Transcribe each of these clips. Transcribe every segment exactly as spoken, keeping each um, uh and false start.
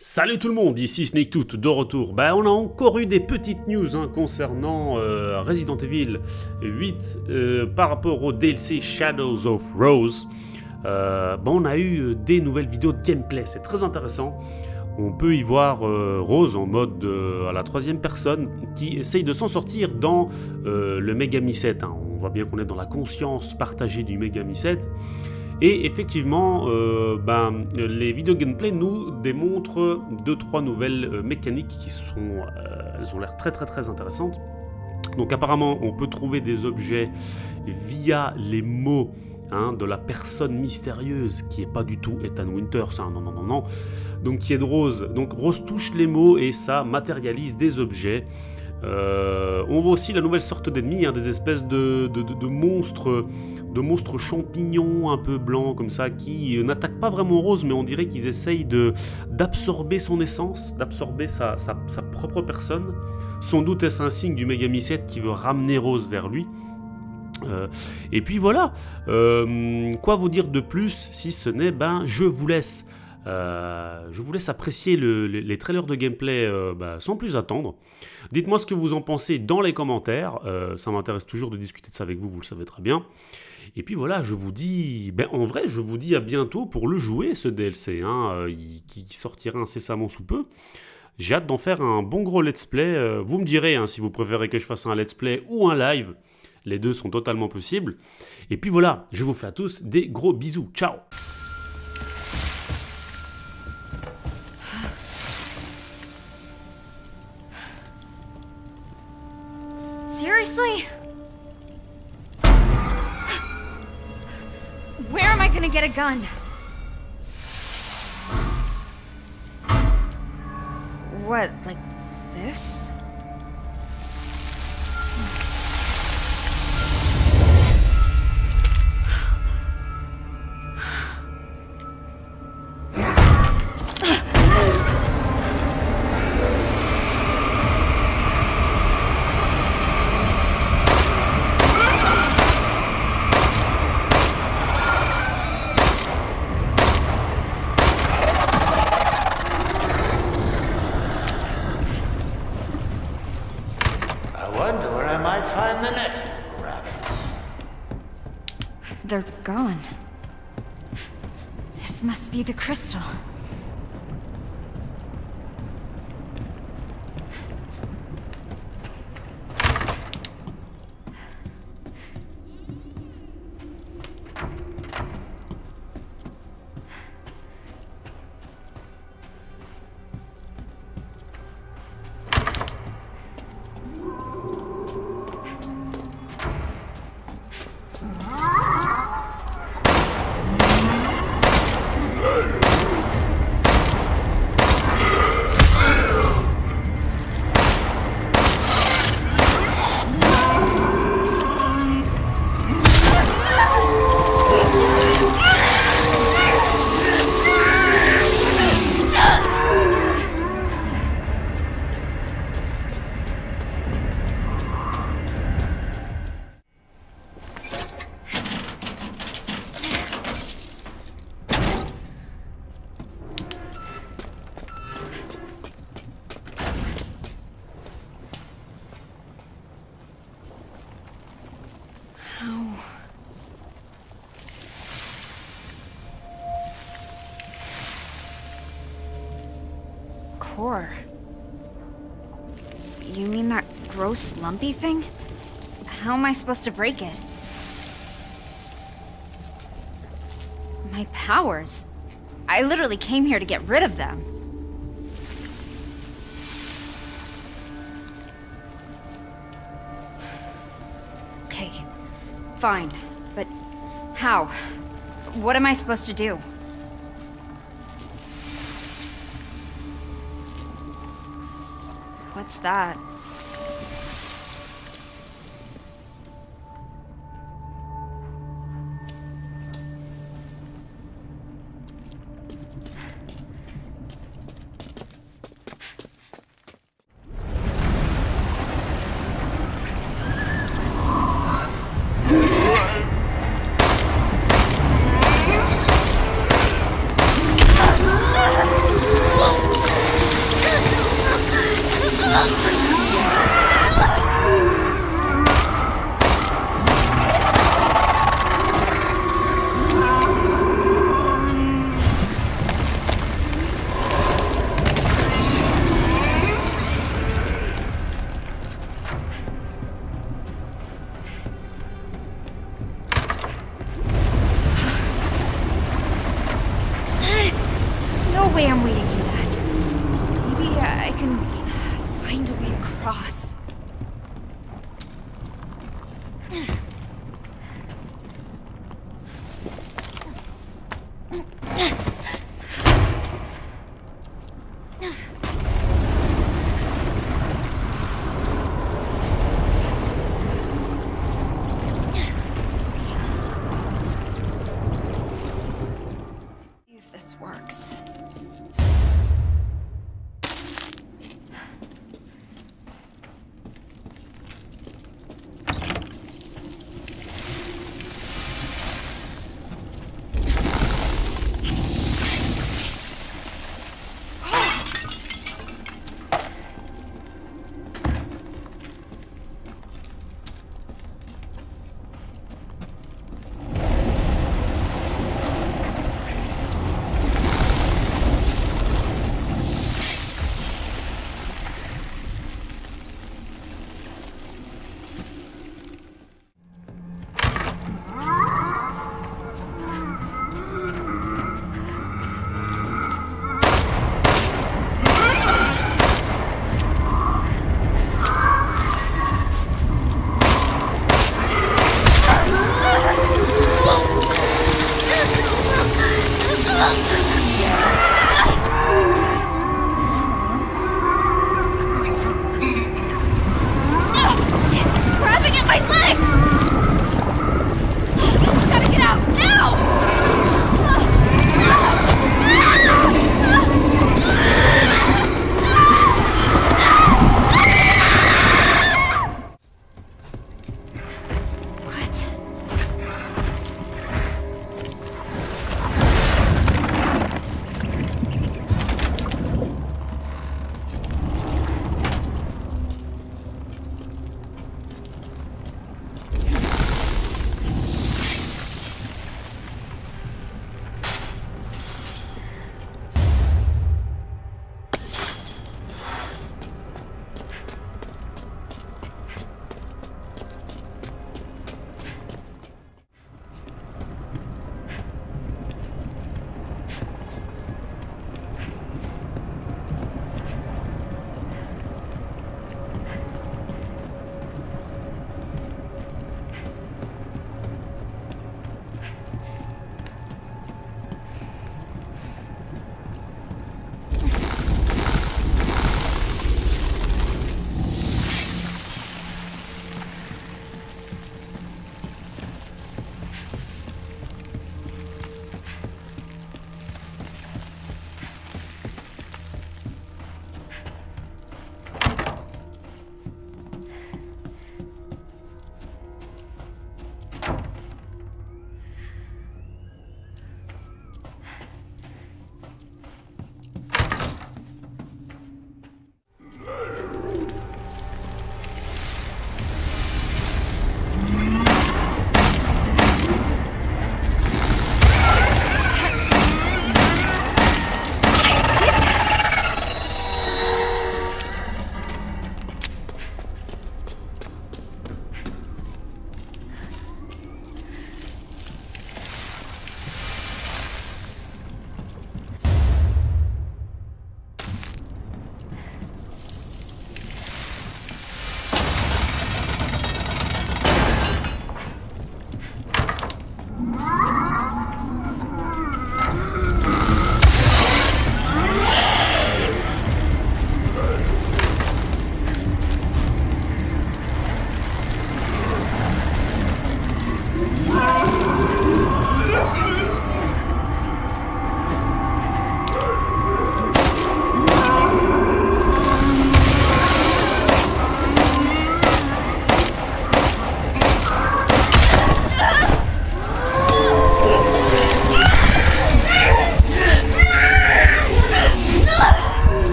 Salut tout le monde, ici SneakToot de retour. Ben, on a encore eu des petites news hein, concernant euh, Resident Evil huit euh, par rapport au D L C Shadows of Rose. Euh, ben, on a eu des nouvelles vidéos de gameplay, c'est très intéressant. On peut y voir euh, Rose en mode euh, à la troisième personne qui essaye de s'en sortir dans euh, le Megami sept. Hein. On voit bien qu'on est dans la conscience partagée du Megami sept. Et effectivement, euh, ben, les vidéos gameplay nous démontrent deux trois nouvelles euh, mécaniques qui sont, euh, elles ont l'air très très très intéressantes. Donc apparemment, on peut trouver des objets via les mots hein, de la personne mystérieuse qui n'est pas du tout Ethan Winters. Hein, non non non non. Donc qui est de Rose. Donc Rose touche les mots et ça matérialise des objets. Euh, on voit aussi la nouvelle sorte d'ennemis, hein, des espèces de, de, de, de monstres, de monstres champignons un peu blancs comme ça, qui euh, n'attaquent pas vraiment Rose, mais on dirait qu'ils essayent de d'absorber son essence, d'absorber sa, sa, sa propre personne. Sans doute est-ce un signe du Megami sept qui veut ramener Rose vers lui. Euh, et puis voilà, euh, quoi vous dire de plus si ce n'est, ben je vous laisse. Euh, je vous laisse apprécier le, les, les trailers de gameplay euh, bah, sans plus attendre. Dites-moi ce que vous en pensez dans les commentaires. Euh, ça m'intéresse toujours de discuter de ça avec vous, vous le savez très bien. Et puis voilà, je vous dis, ben, en vrai, je vous dis à bientôt pour le jouer, ce D L C, hein, euh, qui, qui sortira incessamment sous peu. J'ai hâte d'en faire un bon gros let's play. Euh, vous me direz hein, si vous préférez que je fasse un let's play ou un live. Les deux sont totalement possibles. Et puis voilà, je vous fais à tous des gros bisous. Ciao! Seriously? Where am I gonna get a gun? What, like this? Find the next rabbit. They're gone. This must be the crystal. Core. You mean that gross lumpy thing? How am I supposed to break it? My powers? I literally came here to get rid of them. Okay, fine, but how? What am I supposed to do? What's that? No way I'm waiting through that. Maybe uh, I can find a way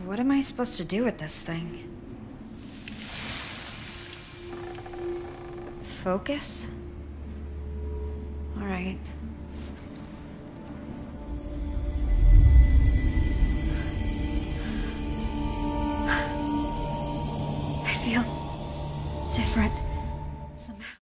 What am I supposed to do with this thing? Focus? All right. I feel different.